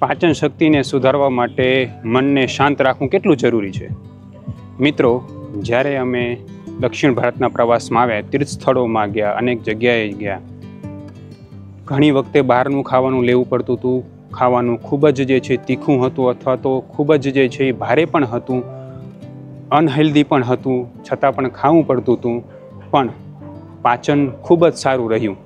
પાચન શક્તિને સુધારવા માટે મનને શાંત રાખવું કેટલું જરૂરી છે? મિત્રો, જ્યારે અમે દક્ષિણ ભારતના પ્રવાસમાં આવ્યા, તીર્થ સ્થળોમાં ગયા, અનેક જગ્યાએ ગયા, ઘણી વખતે બહારનું ખાવાનું લેવું પડતું હતું. ખાવાનું ખૂબ જ જે છે તીખું હતું અથવા તો ખૂબ જ જે છે ભારે પણ હતું, અનહેલ્ધી પણ હતું, છતાં પણ ખાવું પડતું હતું. પણ પાચન ખૂબ જ સારું રહ્યું.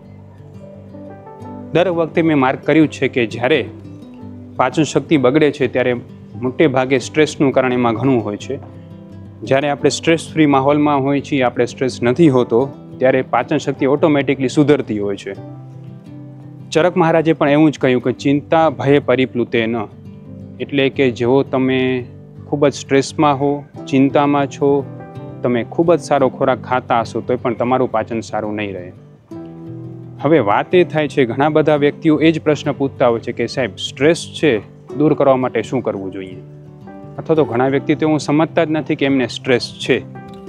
દર વખતે મેં માર્ક કર્યું છે કે જ્યારે પાચન શક્તિ બગડે છે ત્યારે મોટે ભાગે સ્ટ્રેસનું કારણ એમાં ઘણું હોય છે. જ્યારે આપણે સ્ટ્રેસ ફ્રી માહોલમાં હોય છીએ, આપણે સ્ટ્રેસ નથી હોતો, ત્યારે પાચન શક્તિ ઓટોમેટિકલી સુધરતી હોય છે. ચરક મહારાજે પણ એવું જ કહ્યું કે ચિંતા ભયે પરિપ્લુતે ન, એટલે કે જેવો તમે ખૂબ જ સ્ટ્રેસમાં હો, ચિંતામાં છો, તમે ખૂબ જ સારો ખોરાક ખાતા હશો તોય પણ તમારું પાચન સારું નહીં રહે. હવે વાત એ થાય છે, ઘણા બધા વ્યક્તિઓ એ જ પ્રશ્ન પૂછતા હોય છે કે સાહેબ, સ્ટ્રેસ છે દૂર કરવા માટે શું કરવું જોઈએ? અથવા તો ઘણા વ્યક્તિ તો હું સમજતા જ નથી કે એમને સ્ટ્રેસ છે.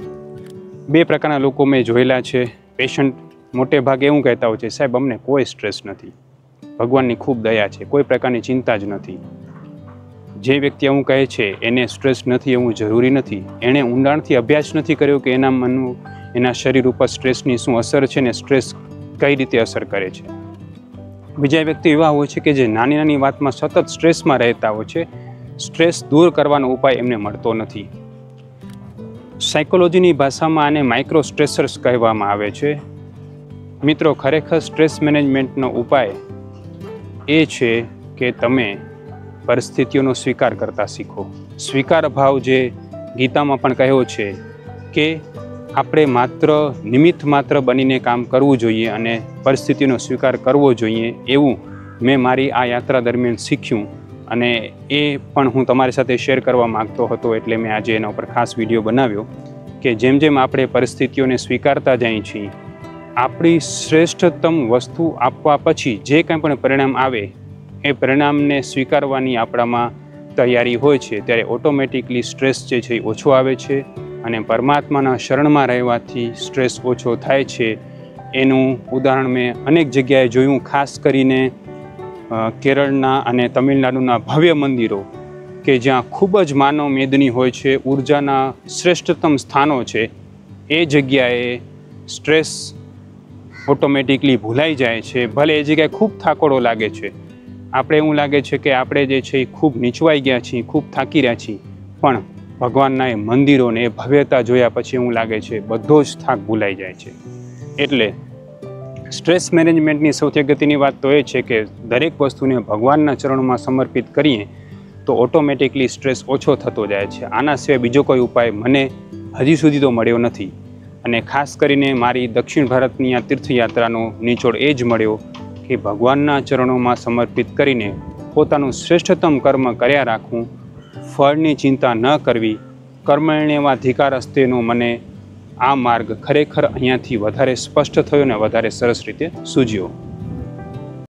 બે પ્રકારના લોકો મેં જોયેલા છે. પેશન્ટ મોટે ભાગે એવું કહેતા હોય છે, સાહેબ અમને કોઈ સ્ટ્રેસ નથી, ભગવાનની ખૂબ દયા છે, કોઈ પ્રકારની ચિંતા જ નથી. જે વ્યક્તિ એવું કહે છે એને સ્ટ્રેસ નથી એવું જરૂરી નથી. એણે ઊંડાણથી અભ્યાસ નથી કર્યો કે એના મનનું, એના શરીર ઉપર સ્ટ્રેસની શું અસર છે ને સ્ટ્રેસ કઈ રીતે અસર કરે છે. બીજા વ્યક્તિ એવા હોય છે કે જે નાની નાની વાતમાં સતત સ્ટ્રેસમાં રહેતા હોય છે. સ્ટ્રેસ દૂર કરવાનો ઉપાય એમને મળતો નથી. સાયકોલોજીની ભાષામાં આને માઇક્રો સ્ટ્રેસર્સ કહેવામાં આવે છે. મિત્રો, ખરેખર સ્ટ્રેસ મેનેજમેન્ટનો ઉપાય એ છે કે તમે પરિસ્થિતિઓનો સ્વીકાર કરતા શીખો. સ્વીકાર ભાવ જે ગીતામાં પણ કહ્યો છે કે આપણે માત્ર નિમિત્ત માત્ર બનીને કામ કરવું જોઈએ અને પરિસ્થિતિનો સ્વીકાર કરવો જોઈએ, એવું મેં મારી આ યાત્રા દરમિયાન શીખ્યું અને એ પણ હું તમારી સાથે શેર કરવા માગતો હતો. એટલે મેં આજે એના ઉપર ખાસ વિડીયો બનાવ્યો કે જેમ જેમ આપણે પરિસ્થિતિઓને સ્વીકારતા જઈએ છીએ, આપણી શ્રેષ્ઠતમ વસ્તુ આપવા પછી જે કંઈ પણ પરિણામ આવે એ પરિણામને સ્વીકારવાની આપણામાં તૈયારી હોય છે, ત્યારે ઓટોમેટિકલી સ્ટ્રેસ જે છે એ ઓછો આવે છે અને પરમાત્માના શરણમાં રહેવાથી સ્ટ્રેસ ઓછો થાય છે. એનું ઉદાહરણ મેં અનેક જગ્યાએ જોયું. ખાસ કરીને કેરળના અને તમિલનાડુના ભવ્ય મંદિરો કે જ્યાં ખૂબ જ માનવ મેદની હોય છે, ઉર્જાના શ્રેષ્ઠતમ સ્થાનો છે, એ જગ્યાએ સ્ટ્રેસ ઓટોમેટિકલી ભૂલાઈ જાય છે. ભલે એ જગ્યાએ ખૂબ થાકોડો લાગે છે, આપણે એવું લાગે છે કે આપણે જે છે એ ખૂબ નીચવાઈ ગયા છીએ, ખૂબ થાકી રહ્યા છીએ, પણ ભગવાનના એ મંદિરોને એ ભવ્યતા જોયા પછી એવું લાગે છે બધો જ થાક ભૂલાઈ જાય છે. એટલે સ્ટ્રેસ મેનેજમેન્ટની સૌથી અગત્યની વાત તો એ છે કે દરેક વસ્તુને ભગવાનના ચરણોમાં સમર્પિત કરીએ તો ઓટોમેટિકલી સ્ટ્રેસ ઓછો થતો જાય છે. આના સિવાય બીજો કોઈ ઉપાય મને હજી સુધી તો મળ્યો નથી. અને ખાસ કરીને મારી દક્ષિણ ભારતની આ તીર્થયાત્રાનો નિચોડ એ જ મળ્યો કે ભગવાનના ચરણોમાં સમર્પિત કરીને પોતાનું શ્રેષ્ઠતમ કર્મ કર્યા રાખવું, ફળની ચિંતા ન કરવી, કર્મણ્યેવાધિકાર અસ્તેનો મને આ માર્ગ ખરેખર અહીંયાથી વધારે સ્પષ્ટ થયો ને વધારે સરસ રીતે સૂઝ્યો.